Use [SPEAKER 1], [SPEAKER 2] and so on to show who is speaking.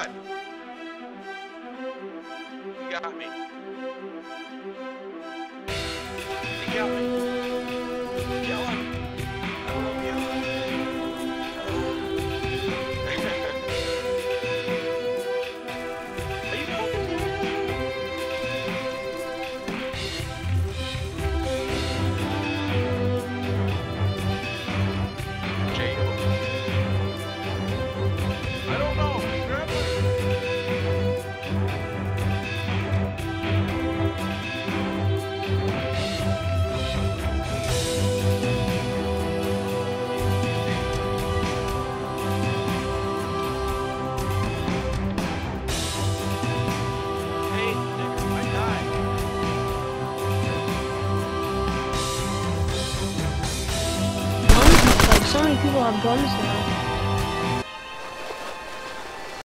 [SPEAKER 1] God. He got me. He got me. Kill him. I love you. Are you fucking Jacob? I don't know. Grab him. Hey, nigga, I died.
[SPEAKER 2] Like, so many people have guns now.